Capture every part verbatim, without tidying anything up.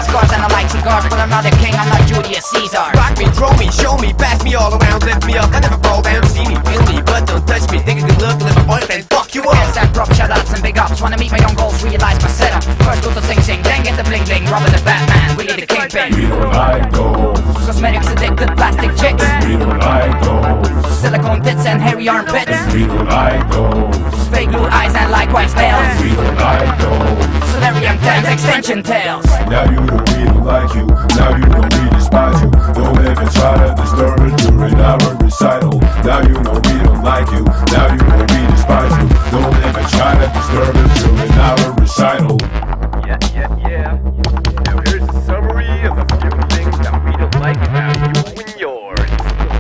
scars and I like cigars, but I'm not a king, I'm not Julius Caesar. Rock me, throw me, show me, pass me all around, lift me up. I never fall down, see me, feel me, but don't touch me. Think I can look, live my boyfriend, fuck you up. Yes, that prop, shout outs and big ups. Wanna meet my own goals, realize my setup. First go to Sing Sing, then get the bling bling. Robin the Batman, Willie the Kingpin. We don't like those. Cosmetics addicted, plastic chicks. We don't like those. Silicone tits and hairy armpits. We don't like those. Fake blue eyes and likewise nails. We don't like those. Solarium dance, extension tails. Now you know we don't like you. Now you know we despise you. Don't ever try to disturb us during our recital. Now you know we don't like you. Now you know we despise you. Don't ever try to disturb us during our recital. Yeah, yeah, yeah. Now here's a summary of a few things that we don't like about you and yours.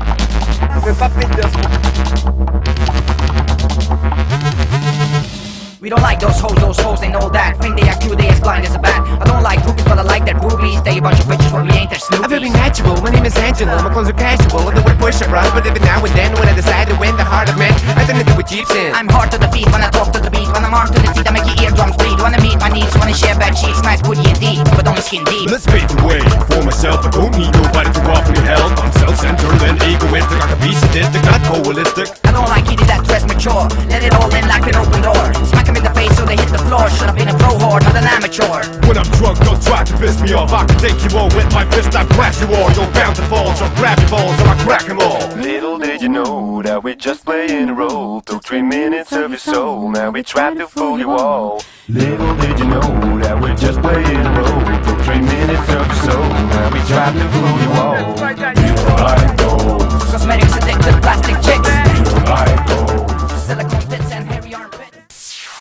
We don't like those hoes, those hoes, they know that. Think they are cute, they as blind as a bat. I don't like groupies, but I like their boobies. They a bunch of bitches, but we ain't their Snoopies. I'm very natural, my name is Angela. My clothes are casual, I do what push it, right? But every now and then, when I decide to win the heart of men, I tend to do what Jeeps in. I'm hard to the feet when I talk to the beat. When I'm armed to the teeth, I make your eardrums bleed. Wanna meet my needs, wanna share bad sheets. Nice booty indeed, but only skin deep. Let's pave the way for myself. I don't need nobody to offer me help. I'm self-centered and egoistic. I can be sadistic, not holistic. I don't like kitties that dress mature. Let it all in like an open door. Smack them in the face so they hit the floor. Should have been a pro whore, not an amateur. When I'm drunk, don't try to piss me off. I can take you all with my fist, I blast you all. You're bound to fall, so grab your balls or I crack them all. Little did you know that we're just playing a role. Took three minutes of your soul, now we tried to fool you all. Little did you know that we're just playing a role. Took three minutes of your soul, now we tried to fool you all. We don't like those. Cosmetics addicted, plastic chicks.